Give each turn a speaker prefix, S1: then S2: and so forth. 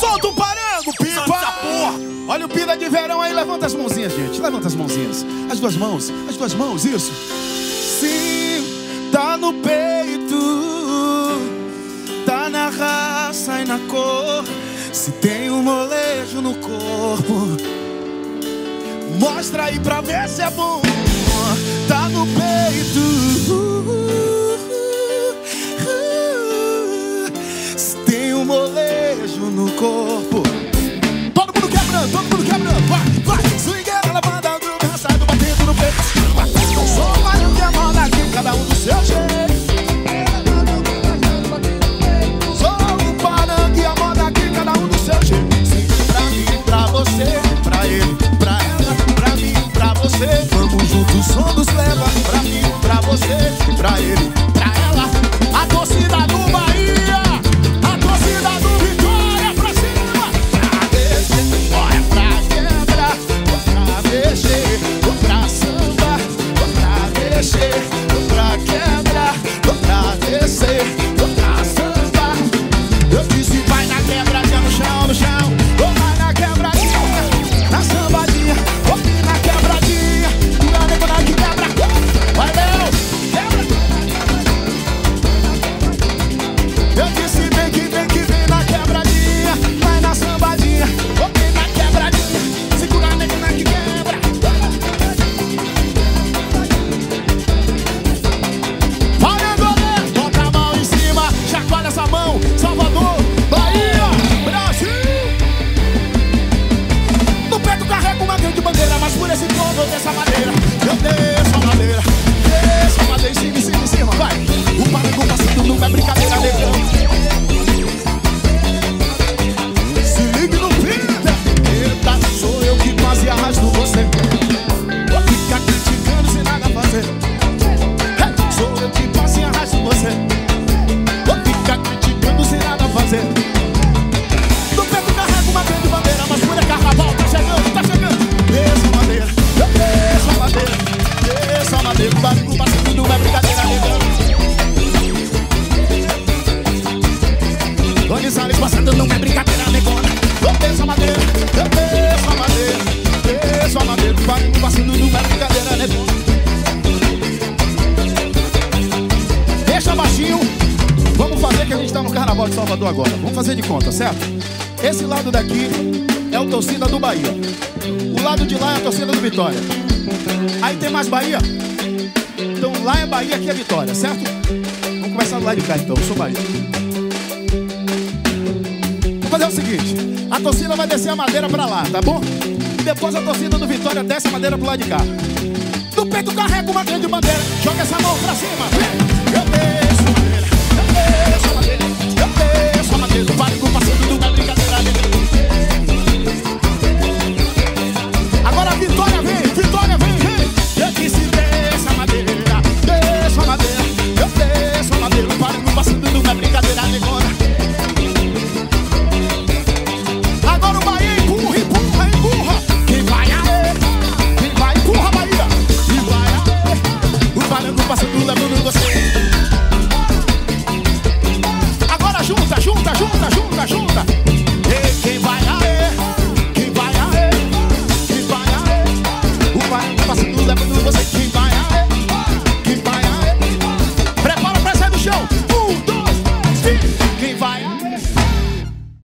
S1: Solta o parango, pipa! Olha o pida de verão aí, levanta as mãozinhas, gente. Levanta as mãozinhas. As duas mãos, isso. Sim, tá no peito, tá na raça e na cor. Se tem um molejo no corpo, mostra aí pra ver se é bom. Tá no peito, se tem um molejo no corpo. Todo mundo quebrando, vai. Swingueira levantando, dançado, batendo no peito. Só vai o que é moda aqui, cada um do seu jeito. Só o parangue e a moda aqui, cada um do seu jeito. Pra mim, pra você, pra ele, pra ela, pra mim, pra você. Vamos juntos, o som nos leva. Pra mim, pra você, pra ele, pra ela. A torcida do Bahia, a torcida do Vitória, pra cima. Pra descer, olha pra quebra, pra mexer, pra samba, pra mexer, pra quebra, pra descer, pra samba. Eu disse vai na quebradinha, no chão, ou vai na quebradinha, na sambadinha, ou na quebradinha, na negona que quebra. Vai, Léo, quebra. Eu disse vem que vem na quebradinha, vai na sambadinha, ou na quebradinha, segura a negona que quebra. Olha, goleiro, bota a mão em cima, chacoalha essa mão, Salvador, Bahia, Brasil. No peito carrego uma grande bandeira, mas por esse ponto eu desço a madeira. Eu desço a madeira, em cima, vai. O parango passando não é brincadeira, negão. Se ligue no pita. Eita, sou eu que quase arrasto você. Vou ficar criticando sem nada fazer. Sou eu que quase arrasto você. Vou ficar criticando sem nada fazer. No peito carrego uma grande bandeira, mas por é carnaval, tá chegando. Desço a madeira, eu desço a madeira, desço a madeira. O barulho passando não é brincadeira, negão. Doni Salles passando não é brincadeira, negona. Eu desço a madeira, eu desço a madeira, desço a madeira. O barulho passando não é brincadeira, negona. Deixa baixinho. Vamos fazer que a gente tá no Carnaval de Salvador agora. Vamos fazer de conta, certo? Esse lado daqui é o torcida do Bahia. O lado de lá é a torcida do Vitória. Aí tem mais Bahia? Então lá é Bahia, aqui é Vitória, certo? Vamos começar do lado de cá então, eu sou Bahia. Vamos fazer o seguinte, a torcida vai descer a madeira pra lá, tá bom? E depois a torcida do Vitória desce a madeira pro lado de cá. No peito carrega uma grande bandeira, joga essa mão pra cima, vem.